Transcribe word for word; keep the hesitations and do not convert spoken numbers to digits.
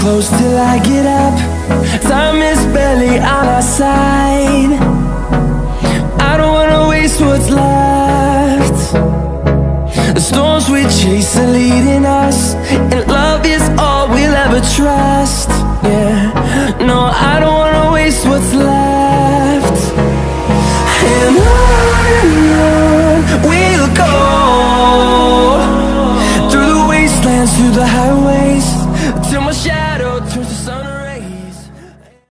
close till I get up. Time is barely on our side. I don't wanna waste what's left. The storms we chase are leading us, and love is all we'll ever trust. Yeah, no, I don't wanna waste what's left.